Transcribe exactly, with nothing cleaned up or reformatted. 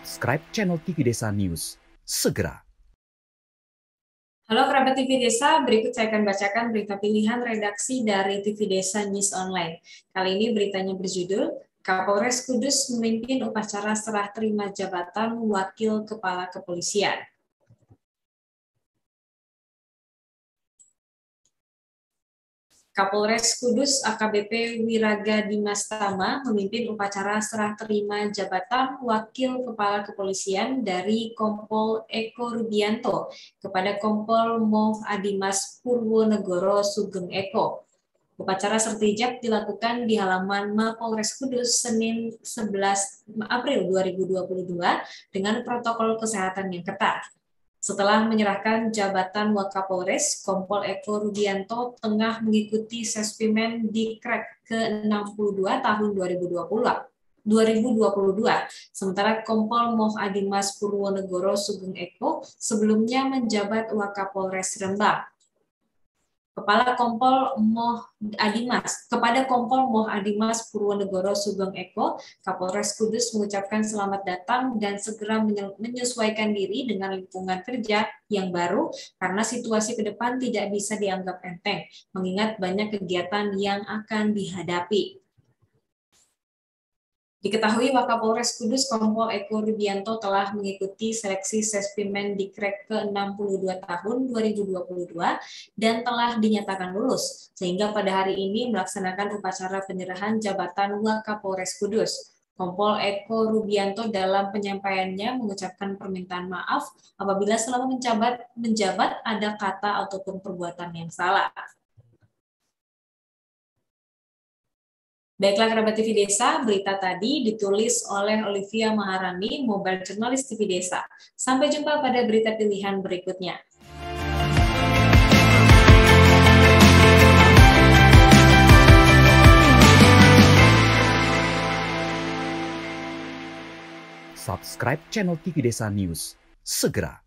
Subscribe channel T V Desa News segera. Halo kerabat T V Desa, berikut saya akan bacakan berita pilihan redaksi dari T V Desa News Online. Kali ini beritanya berjudul, Kapolres Kudus memimpin upacara serah terima jabatan Wakil Kepala Kepolisian. Kapolres Kudus A K B P Wiraga Dimas Tama memimpin upacara serah terima jabatan Wakil Kepala Kepolisian dari Kompol Eko Rudianto kepada Kompol Moh Adimas Purwonegoro Sugeng Eko. Upacara sertijab dilakukan di halaman Mapolres Kudus Senin sebelas April dua ribu dua puluh dua dengan protokol kesehatan yang ketat. Setelah menyerahkan jabatan Wakapolres, Kompol Eko Rudianto tengah mengikuti Sespimen Dikrek ke enam puluh dua tahun dua ribu dua puluh dua. Sementara Kompol Moh Adimas Purwonegoro Sugeng Eko sebelumnya menjabat Wakapolres Rembang. Kepala Kompol Moh Adimas, kepada Kompol Moh Adimas Purwonegoro Sugeng Eko, Kapolres Kudus mengucapkan selamat datang dan segera menyesuaikan diri dengan lingkungan kerja yang baru karena situasi ke depan tidak bisa dianggap enteng, mengingat banyak kegiatan yang akan dihadapi. Diketahui Wakapolres Kudus Kompol Eko Rudianto telah mengikuti seleksi Sespimen Dikrek ke enam puluh dua tahun dua ribu dua puluh dua dan telah dinyatakan lulus, sehingga pada hari ini melaksanakan upacara penyerahan jabatan Wakapolres Kudus. Kompol Eko Rudianto dalam penyampaiannya mengucapkan permintaan maaf apabila selama menjabat, menjabat ada kata ataupun perbuatan yang salah. Baiklah kerabat T V Desa, berita tadi ditulis oleh Olivia Maharani, mobile jurnalis T V Desa. Sampai jumpa pada berita pilihan berikutnya. Subscribe channel T V Desa News segera.